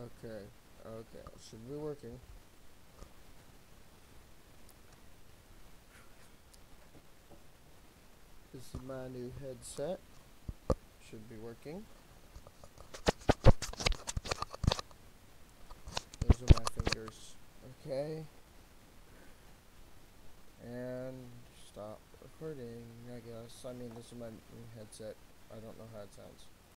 Okay, okay, should be working. This is my new headset. Should be working. Those are my fingers. Okay. And stop recording, I guess. I mean, this is my new headset. I don't know how it sounds.